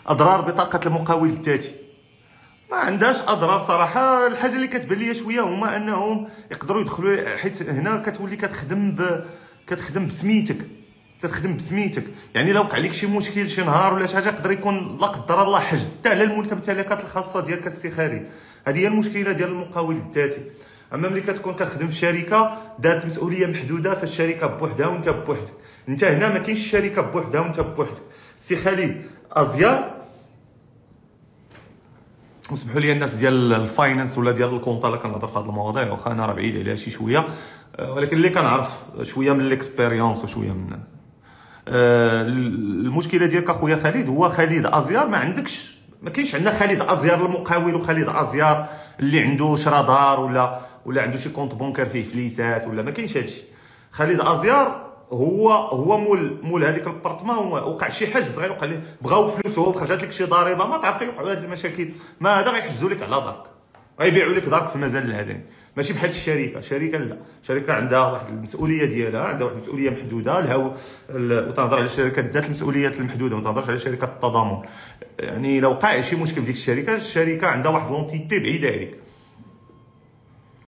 اضرار بطاقه المقاول الذاتي ما عندهاش اضرار صراحه. الحاجه اللي كتبان ليا شويه هما انهم يقدروا يدخلوا، حيت هنا كتولي كتخدم بسميتك، تخدم بسميتك. يعني لو وقع لك شي مشكل شي نهار ولا شي حاجه يقدر يكون لا قدر الله حجزت على الممتلكات الخاصه ديالك السي خالد. هذه هي المشكله ديال المقاول الذاتي. اما ملي كتكون كتخدم في شركه ذات مسؤوليه محدوده، فالشركه بوحدها وانت بوحدك. انت هنا ما كاينش الشركه بوحدها وانت بوحدك. السي خالد ازيار، وسمحوا لي الناس ديال الفاينانس ولا ديال الكونطا اللي كنهضر في هذه المواضيع، واخا انا راه بعيد عليها شي شويه، ولكن اللي كنعرف شويه من الاكسبيريونس وشويه من المشكله ديالك اخويا خالد هو خالد ازيار. ما كاينش عندنا خالد ازيار المقاول وخالد ازيار اللي عنده شرادار ولا عنده شي كونط بونكر فيه فليسات، ولا ما كاينش هادشي. خالد ازيار هو مول هذيك البارتمان، وقع شي حاجه صغير وقع ليه، بغاو فلوس هو، خرجت لك شي ضريبه، ما تعرف يوقعوا هاد المشاكل. ما هذا غيحجزوا لك على دارك، غيبيعوا لك دارك في مزال العدن. ماشي بحال الشركه لا، الشركه عندها واحد المسؤوليه ديالها، عندها واحد المسؤوليه محدوده. وتنهضر على الشركات ذات المسؤوليات المحدوده، ما تنهضرش على شركات التضامن. يعني لو وقع شي مشكل في ديك الشركه عندها واحد لونتيتي بعيده عليك.